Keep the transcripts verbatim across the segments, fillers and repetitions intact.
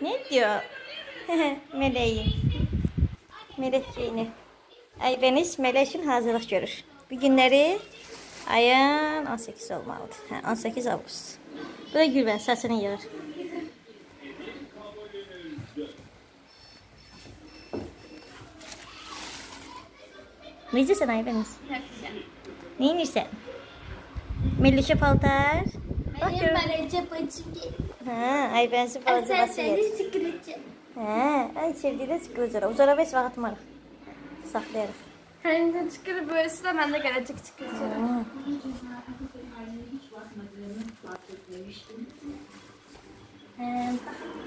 Ne diyor? Meleğim. Melek Zeynep. Aybəniz Mələk üçün hazırlıq görür. Bu günləri ayın on sekizi olmalıdır. Hə, on sekiz avqust. Bu da Gülbən saçını yığır. Necəsən Aybəniz? Ne inirsən? Melişə paltar. Benim Melek'e bacım geldi. Ha, Aybənizin paltarı Sen nasıl yer? seni sıkıracağım. Ha, ay sevdiğine çıkılacaq. Uzara beş vaxt atmarıq. Saxlayarıq. Hem de çıkarıp böylesi de ben de gelecek çıkaracağım. Eee,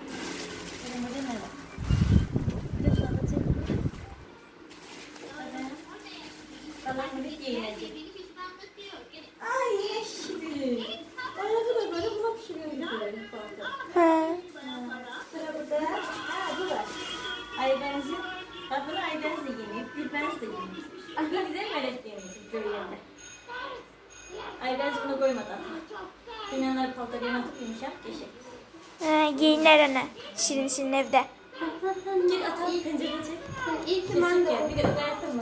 ay yeşil. Ayağı da böyle buna pişiriyor gibi. He. Sıra burada. Ha, bu var. Aybenizin, bunu Aybeniz de yenip, Gülbeniz de yenip. Aslında bize Melek yemeyiz görüyorlar. Aybeniz bunu koymadan. Dünyalar paltar yanatıp yumuşak geçecek. Ha, giyinler ana. Şirin şirin evde. Git atalım pencereden çek. İyi ki ben de. Bir de öderttim var.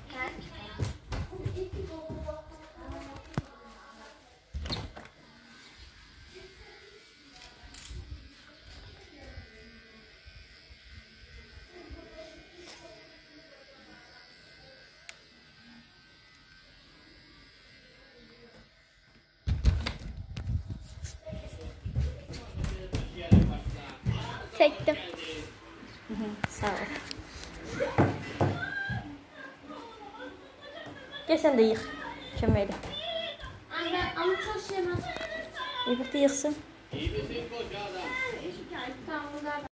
Çektim. Sağ ol. Gel sen de yık. Kömeyle. Anne ama çok şey yemez. İyi bak da yıksın.